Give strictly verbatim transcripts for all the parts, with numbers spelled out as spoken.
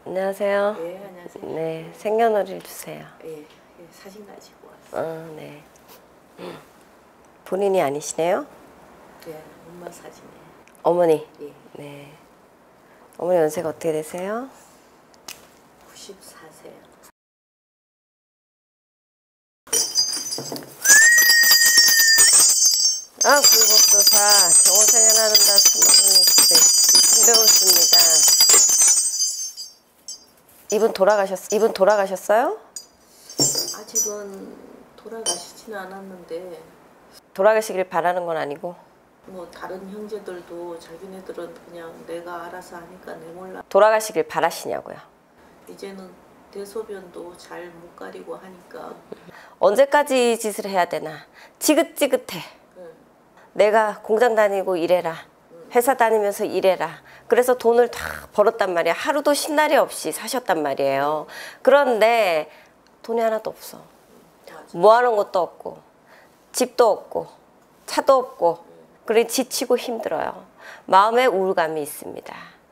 안녕하세요. 네, 안녕하세요. 네, 생년월일 주세요. 예, 예, 사진 가지고 왔어요. 어, 네. 본인이 아니시네요? 예, 엄마 사진이에요. 어머니? 예. 네. 어머니 연세가 어떻게 되세요? 구십사 세요. 아, 불법조사 경호생활 하는다 천만원이 이순배웠습니다. 이분 돌아가셨, 이분 돌아가셨어요? 아직은 돌아가시지는 않았는데 돌아가시길 바라는 건 아니고 뭐 다른 형제들도 자기네들은 그냥 내가 알아서 하니까 내 몰라. 돌아가시길 바라시냐고요. 이제는 대소변도 잘 못 가리고 하니까 언제까지 이 짓을 해야 되나. 지긋지긋해. 응. 내가 공장 다니고 일해라. 회사 다니면서 일해라. 그래서 돈을 다 벌었단 말이야. 하루도 쉰날이 없이 사셨단 말이에요. 그런데 돈이 하나도 없어. 모아놓은 것도 없고 집도 없고 차도 없고 그래 지치고 힘들어요. 마음에 우울감이 있습니다.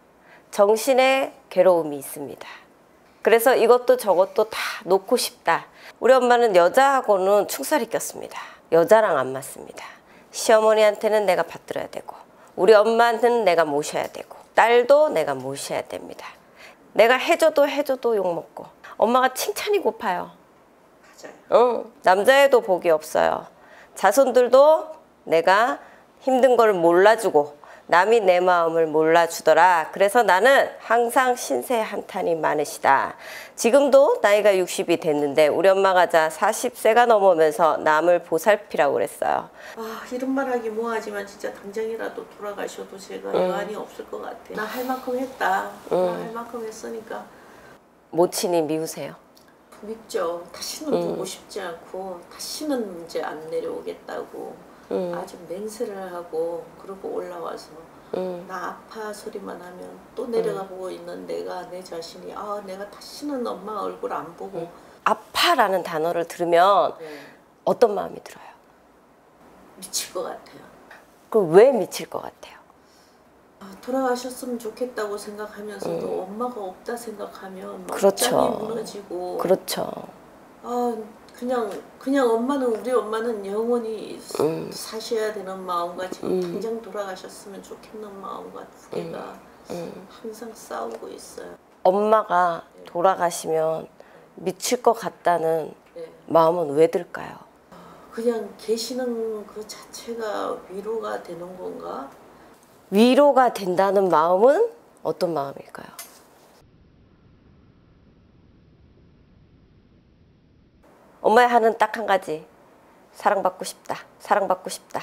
정신에 괴로움이 있습니다. 그래서 이것도 저것도 다 놓고 싶다. 우리 엄마는 여자하고는 충살이 꼈습니다. 여자랑 안 맞습니다. 시어머니한테는 내가 받들어야 되고 우리 엄마는 내가 모셔야 되고 딸도 내가 모셔야 됩니다. 내가 해줘도 해줘도 욕먹고 엄마가 칭찬이 고파요. 맞아요. 응, 남자애도 복이 없어요. 자손들도 내가 힘든 걸 몰라주고 남이 내 마음을 몰라주더라. 그래서 나는 항상 신세 한탄이 많으시다. 지금도 나이가 육십이 됐는데 우리 엄마가 자 사십 세가 넘으면서 남을 보살피라고 그랬어요. 아, 이런 말 하기 뭐하지만 진짜 당장이라도 돌아가셔도 제가 응. 여한이 없을 것 같아. 나 할 만큼 했다. 응. 나 할 만큼 했으니까 모친이 미우세요? 밉죠. 다시는 응. 보고 싶지 않고 다시는 이제 안 내려오겠다고 응. 아주 맹세를 하고 그러고 올라와서 응. 나 아파 소리만 하면 또 내려가 응. 보고 있는 내가 내 자신이 아 내가 다시는 엄마 얼굴 안 보고 응. 아파라는 단어를 들으면 네. 어떤 마음이 들어요? 미칠 것 같아요. 그럼 왜 미칠 것 같아요? 아, 돌아가셨으면 좋겠다고 생각하면서도 응. 엄마가 없다 생각하면 막 그렇죠. 짱이 무너지고 그렇죠. 아 그냥 그냥 엄마는 우리 엄마는 영원히 음. 사셔야 되는 마음과 지금 음. 당장 돌아가셨으면 좋겠는 마음과 두 개가 음. 항상 싸우고 있어요. 엄마가 돌아가시면 미칠 것 같다는 네. 마음은 왜 들까요? 그냥 계시는 그 자체가 위로가 되는 건가? 위로가 된다는 마음은 어떤 마음일까요? 엄마의 한은 딱 한 가지. 사랑받고 싶다. 사랑받고 싶다.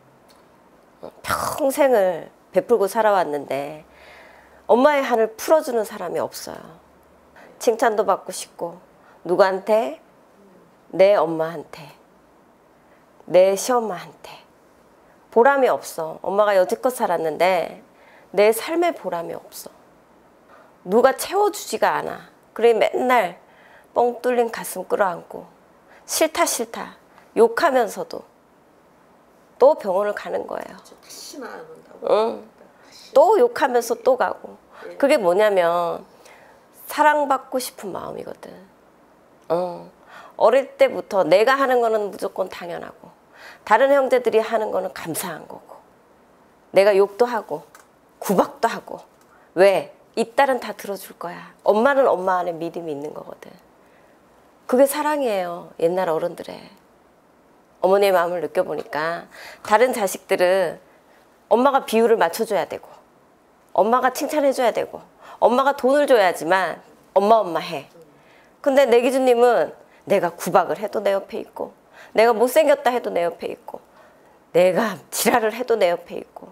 평생을 베풀고 살아왔는데 엄마의 한을 풀어주는 사람이 없어요. 칭찬도 받고 싶고 누구한테? 내 엄마한테. 내 시엄마한테. 보람이 없어. 엄마가 여지껏 살았는데 내 삶의 보람이 없어. 누가 채워주지가 않아. 그래 맨날 뻥 뚫린 가슴 끌어안고 싫다 싫다 욕하면서도 또 병원을 가는 거예요. 다시는 안 온다고. 응. 또 욕하면서 또 가고. 그게 뭐냐면 사랑받고 싶은 마음이거든. 어. 어릴 때부터 내가 하는 거는 무조건 당연하고 다른 형제들이 하는 거는 감사한 거고 내가 욕도 하고 구박도 하고 왜? 이 딸은 다 들어줄 거야. 엄마는 엄마 안에 믿음이 있는 거거든. 그게 사랑이에요. 옛날 어른들의. 어머니의 마음을 느껴보니까 다른 자식들은 엄마가 비율을 맞춰줘야 되고 엄마가 칭찬해줘야 되고 엄마가 돈을 줘야지만 엄마 엄마 해. 근데 내 기준님은 내가 구박을 해도 내 옆에 있고 내가 못생겼다 해도 내 옆에 있고 내가 지랄을 해도 내 옆에 있고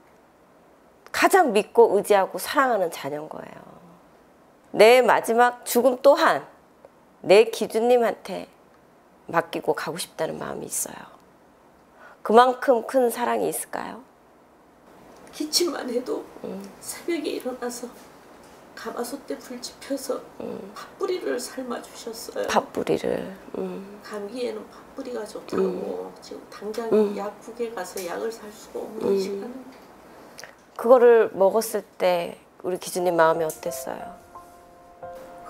가장 믿고 의지하고 사랑하는 자녀인 거예요. 내 마지막 죽음 또한 내 기준님한테 맡기고 가고 싶다는 마음이 있어요. 그만큼 큰 사랑이 있을까요? 기침만 해도 음. 새벽에 일어나서 가마솥에 불 지펴서 음. 팥뿌리를 삶아주셨어요. 팥뿌리를. 음. 감기에는 팥뿌리가 좋다고. 음. 지금 당장 음. 약국에 가서 약을 살 수가 없는 음. 시간은 그거를 먹었을 때 우리 기준님 마음이 어땠어요?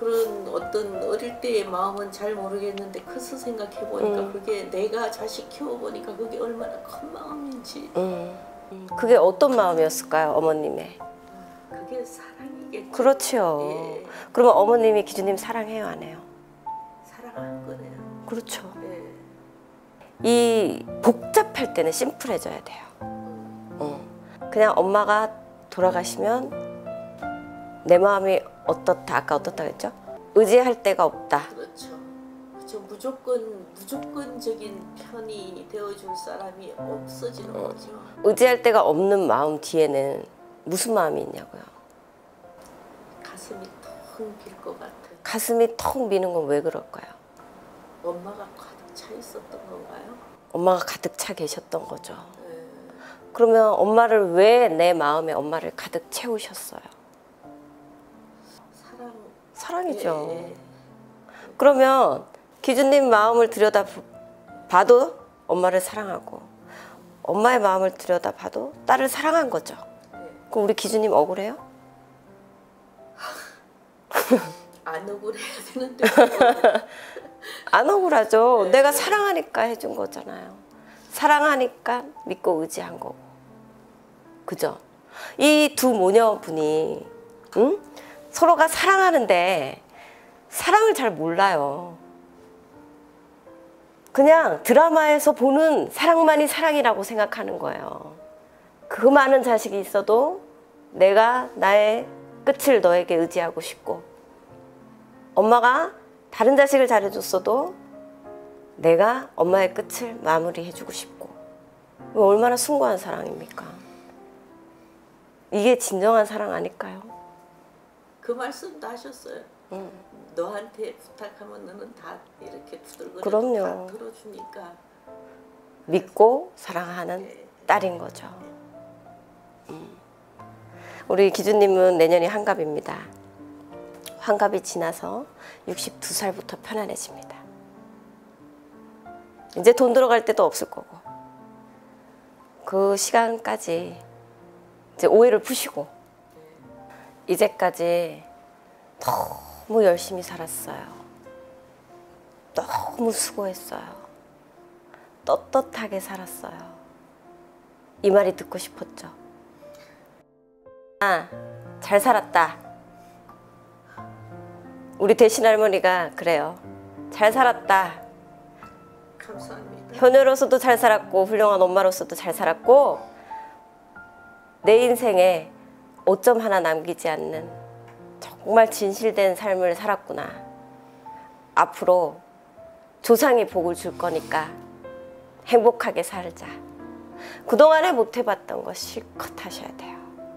그런 어떤 어릴 때의 마음은 잘 모르겠는데 커서 생각해 보니까 음. 그게 내가 자식 키워 보니까 그게 얼마나 큰 마음인지. 음. 음. 그게 어떤 마음이었을까요, 어머님의? 그게 사랑이겠죠. 그렇지요. 예. 그러면 어머님이 기준님 사랑해요, 안 해요? 사랑할 거네요. 그렇죠. 예. 이 복잡할 때는 심플해져야 돼요. 음. 어. 그냥 엄마가 돌아가시면 내 마음이 어떻다, 아까 어떻다 그랬죠? 의지할 데가 없다. 그렇죠. 그렇죠. 무조건 무조건적인 편이 되어줄 사람이 없어지는 거죠. 의지할 데가 없는 마음 뒤에는 무슨 마음이 있냐고요? 가슴이 텅 빌 것 같아. 가슴이 턱 미는 건 왜 그럴까요? 엄마가 가득 차 있었던 건가요? 엄마가 가득 차 계셨던 거죠. 예. 그러면 엄마를 왜 내 마음에 엄마를 가득 채우셨어요? 사랑. 사랑이죠. 예, 예. 그러면 기준님 마음을 들여다 봐도 엄마를 사랑하고 엄마의 마음을 들여다 봐도 딸을 사랑한 거죠. 예. 그럼 우리 기준님 억울해요? 안 억울해야 되는데. 안 억울하죠. 네. 내가 사랑하니까 해준 거잖아요. 사랑하니까 믿고 의지한 거고. 그죠? 이 두 모녀분이 응? 서로가 사랑하는데 사랑을 잘 몰라요. 그냥 드라마에서 보는 사랑만이 사랑이라고 생각하는 거예요. 그 많은 자식이 있어도 내가 나의 끝을 너에게 의지하고 싶고, 엄마가 다른 자식을 잘해줬어도 내가 엄마의 끝을 마무리해주고 싶고. 얼마나 숭고한 사랑입니까? 이게 진정한 사랑 아닐까요? 그 말씀도 하셨어요. 응. 너한테 부탁하면 너는 다 이렇게 두들거려 그럼요. 다 들어주니까. 믿고 사랑하는 예. 딸인 거죠. 음. 우리 기준님은 내년이 환갑입니다. 환갑이 지나서 육십두 살부터 편안해집니다. 이제 돈 들어갈 때도 없을 거고, 그 시간까지 이제 오해를 푸시고, 이제까지 너무 열심히 살았어요. 너무 수고했어요. 떳떳하게 살았어요. 이 말이 듣고 싶었죠. 아, 잘 살았다. 우리 대신 할머니가 그래요. 잘 살았다. 감사합니다. 효녀로서도 잘 살았고 훌륭한 엄마로서도 잘 살았고 내 인생에 오점 하나 남기지 않는 정말 진실된 삶을 살았구나. 앞으로 조상이 복을 줄 거니까 행복하게 살자. 그동안에 못 해봤던 거 실컷 하셔야 돼요.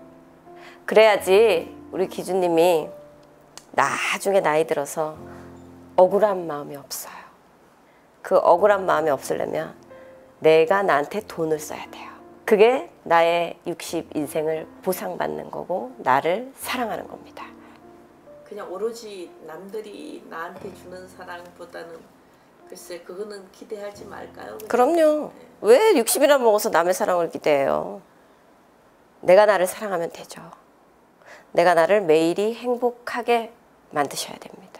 그래야지 우리 기준님이 나중에 나이 들어서 억울한 마음이 없어요. 그 억울한 마음이 없으려면 내가 나한테 돈을 써야 돼요. 그게 나의 육십 인생을 보상받는 거고 나를 사랑하는 겁니다. 그냥 오로지 남들이 나한테 주는 사랑보다는 글쎄 그거는 기대하지 말까요? 그냥? 그럼요. 네. 왜 육십이나 먹어서 남의 사랑을 기대해요? 내가 나를 사랑하면 되죠. 내가 나를 매일이 행복하게 만드셔야 됩니다.